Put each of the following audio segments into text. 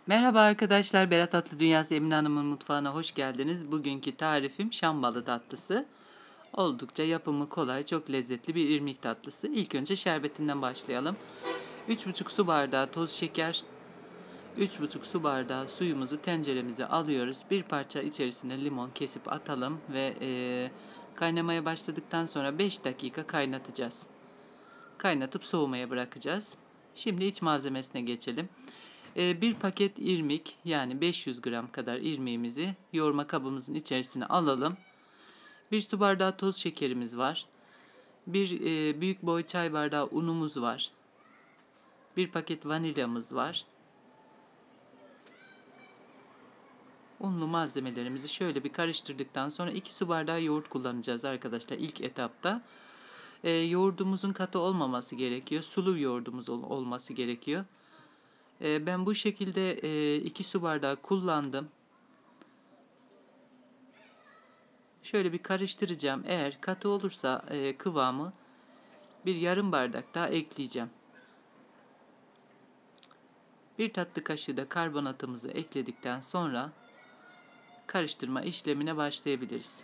Merhaba arkadaşlar, Berat Tatlı Dünyası Emine Hanım'ın mutfağına hoş geldiniz. Bugünkü tarifim şam balı tatlısı. Oldukça yapımı kolay, çok lezzetli bir irmik tatlısı. İlk önce şerbetinden başlayalım. 3,5 su bardağı toz şeker, 3,5 su bardağı suyumuzu tenceremize alıyoruz. Bir parça içerisine limon kesip atalım ve kaynamaya başladıktan sonra 5 dakika kaynatacağız. Kaynatıp soğumaya bırakacağız. Şimdi iç malzemesine geçelim. Bir paket irmik, yani 500 gram kadar irmiğimizi yoğurma kabımızın içerisine alalım. Bir su bardağı toz şekerimiz var. Bir büyük boy çay bardağı unumuz var. Bir paket vanilyamız var. Unlu malzemelerimizi şöyle bir karıştırdıktan sonra 2 su bardağı yoğurt kullanacağız arkadaşlar ilk etapta. Yoğurdumuzun katı olmaması gerekiyor. Sulu yoğurdumuz olması gerekiyor. Ben bu şekilde 2 su bardağı kullandım. Şöyle bir karıştıracağım. Eğer katı olursa kıvamı bir yarım bardak daha ekleyeceğim. Bir tatlı kaşığı da karbonatımızı ekledikten sonra karıştırma işlemine başlayabiliriz.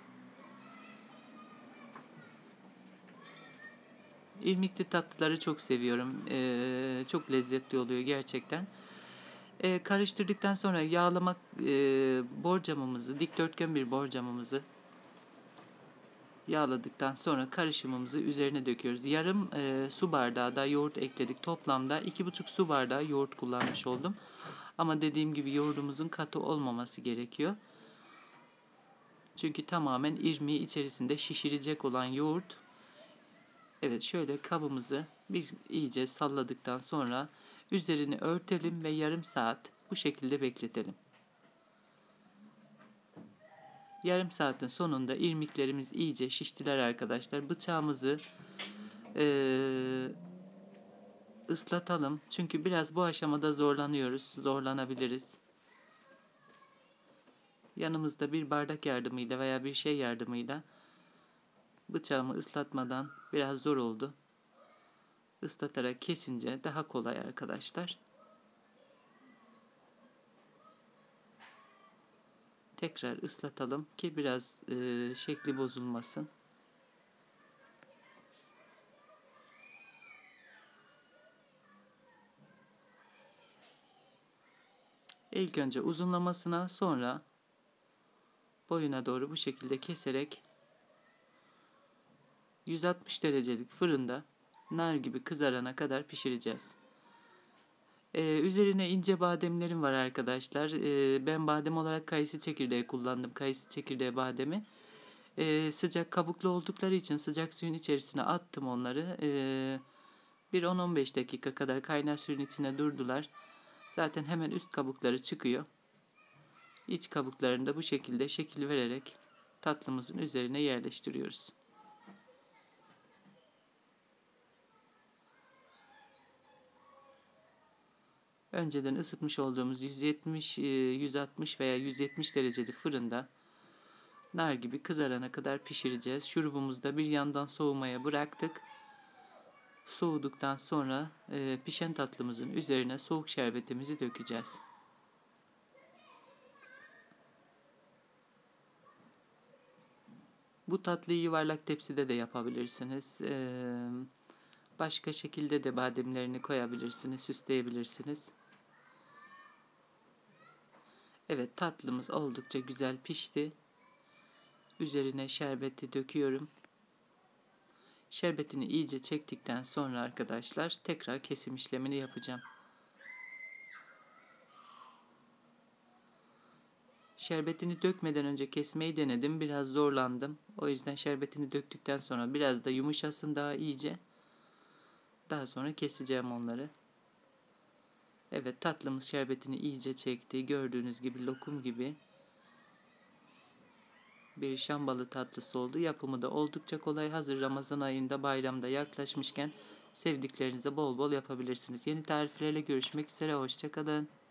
İrmikli tatlıları çok seviyorum. Çok lezzetli oluyor gerçekten. Karıştırdıktan sonra yağlamak borcamımızı, dikdörtgen bir borcamımızı yağladıktan sonra karışımımızı üzerine döküyoruz. Yarım su bardağı da yoğurt ekledik. Toplamda 2,5 su bardağı yoğurt kullanmış oldum. Ama dediğim gibi yoğurdumuzun katı olmaması gerekiyor. Çünkü tamamen irmiği içerisinde şişirecek olan yoğurt. Evet, şöyle kabımızı bir iyice salladıktan sonra üzerini örtelim ve yarım saat bu şekilde bekletelim. Yarım saatin sonunda irmiklerimiz iyice şiştiler arkadaşlar. Bıçağımızı ıslatalım. Çünkü biraz bu aşamada zorlanabiliriz. Yanımızda bir bardak yardımıyla veya bir şey yardımıyla bıçağımı ıslatmadan biraz zor oldu. Islatarak kesince daha kolay arkadaşlar. Tekrar ıslatalım ki biraz şekli bozulmasın. İlk önce uzunlamasına, sonra boyuna doğru bu şekilde keserek 160 derecelik fırında nar gibi kızarana kadar pişireceğiz. Üzerine ince bademlerim var arkadaşlar. Ben badem olarak kayısı çekirdeği kullandım. Kayısı çekirdeği bademi. Sıcak kabuklu oldukları için sıcak suyun içerisine attım onları. Bir 10-15 dakika kadar kaynar suyun içine durdular. Zaten hemen üst kabukları çıkıyor. İç kabuklarını da bu şekilde şekil vererek tatlımızın üzerine yerleştiriyoruz. Önceden ısıtmış olduğumuz 170, 160 veya 170 dereceli fırında nar gibi kızarana kadar pişireceğiz. Şurubumuzu da bir yandan soğumaya bıraktık. Soğuduktan sonra pişen tatlımızın üzerine soğuk şerbetimizi dökeceğiz. Bu tatlıyı yuvarlak tepside de yapabilirsiniz. Başka şekilde de bademlerini koyabilirsiniz, süsleyebilirsiniz. Evet, tatlımız oldukça güzel pişti. Üzerine şerbeti döküyorum. Şerbetini iyice çektikten sonra arkadaşlar tekrar kesim işlemini yapacağım. Şerbetini dökmeden önce kesmeyi denedim. Biraz zorlandım. O yüzden şerbetini döktükten sonra biraz da yumuşasın daha iyice. Daha sonra keseceğim onları. Evet, tatlımız şerbetini iyice çekti. Gördüğünüz gibi lokum gibi bir şam balı tatlısı oldu. Yapımı da oldukça kolay. Hazır Ramazan ayında, bayramda yaklaşmışken sevdiklerinize bol bol yapabilirsiniz. Yeni tariflerle görüşmek üzere. Hoşça kalın.